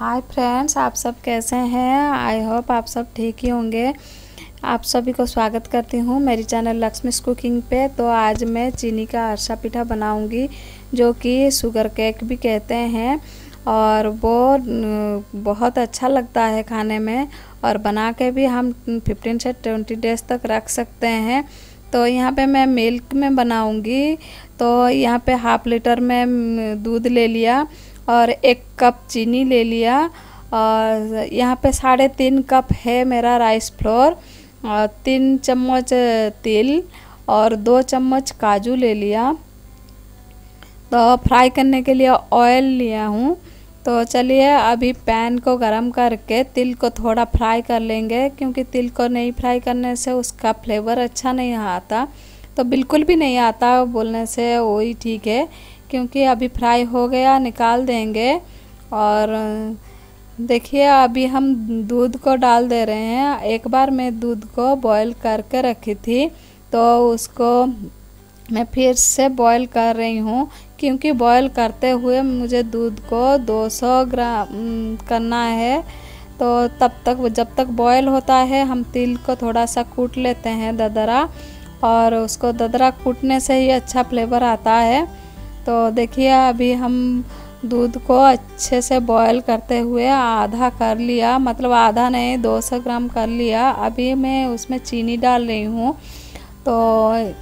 Hi friends, आप सब कैसे हैं। आई होप आप सब ठीक ही होंगे। आप सभी को स्वागत करती हूँ मेरी चैनल लक्ष्मी's कुकिंग पे। तो आज मैं चीनी का अरसा पीठा बनाऊँगी, जो कि शुगर केक भी कहते हैं, और वो बहुत अच्छा लगता है खाने में, और बना के भी हम 15 से 20 डेज तक रख सकते हैं। तो यहाँ पे मैं मिल्क में बनाऊँगी। तो यहाँ पे हाफ लीटर में दूध ले लिया और 1 कप चीनी ले लिया, और यहाँ पे 3.5 कप है मेरा राइस फ्लोर, और 3 चम्मच तिल और 2 चम्मच काजू ले लिया। तो फ्राई करने के लिए ऑयल लिया हूँ। तो चलिए अभी पैन को गरम करके तिल को थोड़ा फ्राई कर लेंगे, क्योंकि तिल को नहीं फ्राई करने से उसका फ्लेवर अच्छा नहीं आता। तो बिल्कुल भी नहीं आता बोलने से वही ठीक है, क्योंकि अभी फ्राई हो गया, निकाल देंगे। और देखिए अभी हम दूध को डाल दे रहे हैं। एक बार मैं दूध को बॉईल करके रखी थी, तो उसको मैं फिर से बॉईल कर रही हूँ, क्योंकि बॉईल करते हुए मुझे दूध को 200 ग्राम करना है। तो तब तक जब तक बॉईल होता है हम तिल को थोड़ा सा कूट लेते हैं दरदरा, और उसको दरदरा कूटने से ही अच्छा फ्लेवर आता है। तो देखिए अभी हम दूध को अच्छे से बॉईल करते हुए आधा कर लिया, मतलब आधा नहीं 200 ग्राम कर लिया। अभी मैं उसमें चीनी डाल रही हूँ। तो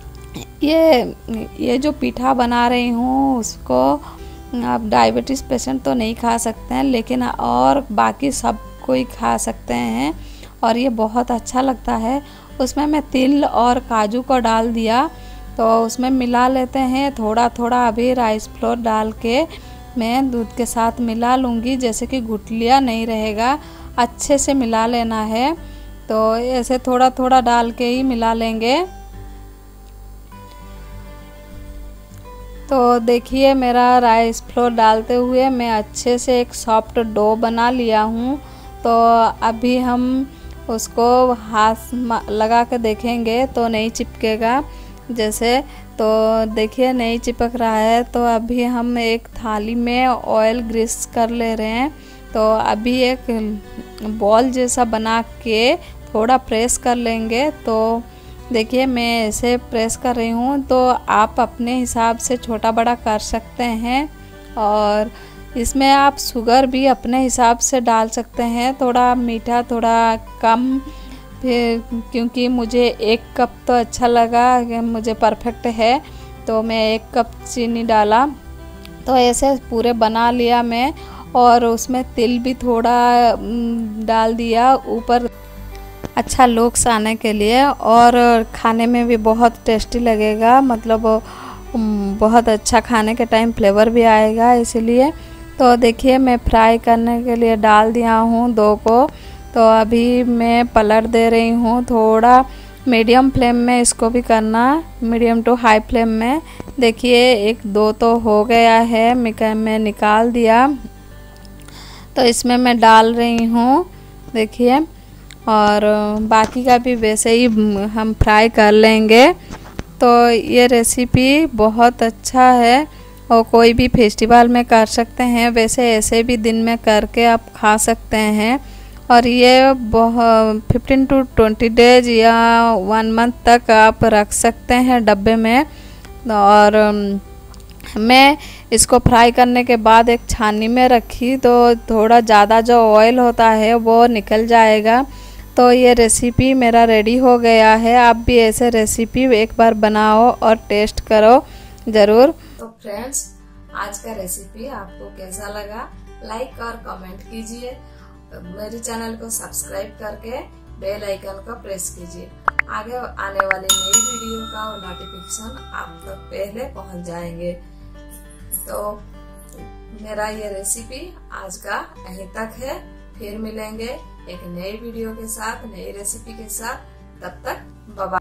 ये जो पीठा बना रही हूँ उसको आप डायबिटीज़ पेशेंट तो नहीं खा सकते हैं, लेकिन और बाकी सब कोई खा सकते हैं, और ये बहुत अच्छा लगता है। उसमें मैं तिल और काजू को डाल दिया, तो उसमें मिला लेते हैं थोड़ा थोड़ा। अभी राइस फ्लोर डाल के मैं दूध के साथ मिला लूँगी, जैसे कि गुठलियाँ नहीं रहेगा, अच्छे से मिला लेना है। तो ऐसे थोड़ा थोड़ा डाल के ही मिला लेंगे। तो देखिए मेरा राइस फ्लोर डालते हुए मैं अच्छे से एक सॉफ्ट डो बना लिया हूँ। तो अभी हम उसको हाथ लगा के देखेंगे तो नहीं चिपकेगा जैसे। तो देखिए नहीं चिपक रहा है। तो अभी हम एक थाली में ऑयल ग्रीस कर ले रहे हैं। तो अभी एक बॉल जैसा बना के थोड़ा प्रेस कर लेंगे। तो देखिए मैं ऐसे प्रेस कर रही हूँ, तो आप अपने हिसाब से छोटा बड़ा कर सकते हैं, और इसमें आप शुगर भी अपने हिसाब से डाल सकते हैं, थोड़ा मीठा थोड़ा कम। फिर क्योंकि मुझे 1 कप तो अच्छा लगा, मुझे परफेक्ट है, तो मैं 1 कप चीनी डाला। तो ऐसे पूरे बना लिया मैं, और उसमें तिल भी थोड़ा डाल दिया ऊपर, अच्छा लुक्स आने के लिए, और खाने में भी बहुत टेस्टी लगेगा, मतलब बहुत अच्छा खाने के टाइम फ्लेवर भी आएगा इसलिए। तो देखिए मैं फ्राई करने के लिए डाल दिया हूँ 2 को। तो अभी मैं पलट दे रही हूँ, थोड़ा मीडियम फ्लेम में इसको भी करना, मीडियम टू हाई फ्लेम में। देखिए 1-2 तो हो गया है, मैं निकाल दिया। तो इसमें मैं डाल रही हूँ देखिए, और बाकी का भी वैसे ही हम फ्राई कर लेंगे। तो ये रेसिपी बहुत अच्छा है, और कोई भी फेस्टिवल में कर सकते हैं, वैसे ऐसे भी दिन में करके आप खा सकते हैं। और ये 15 to 20 डेज या 1 मंथ तक आप रख सकते हैं डब्बे में। और मैं इसको फ्राई करने के बाद एक छाननी में रखी, तो थोड़ा ज़्यादा जो ऑयल होता है वो निकल जाएगा। तो ये रेसिपी मेरा रेडी हो गया है। आप भी ऐसे रेसिपी एक बार बनाओ और टेस्ट करो ज़रूर। तो फ्रेंड्स, आज का रेसिपी आपको कैसा लगा, लाइक और कमेंट कीजिए। मेरे चैनल को सब्सक्राइब करके बेल आइकन को प्रेस कीजिए। आगे आने वाली नई वीडियो का नोटिफिकेशन आप तक पहले पहुंच जाएंगे। तो मेरा ये रेसिपी आज का यहीं तक है। फिर मिलेंगे एक नई वीडियो के साथ, नई रेसिपी के साथ। तब तक बाय बाय।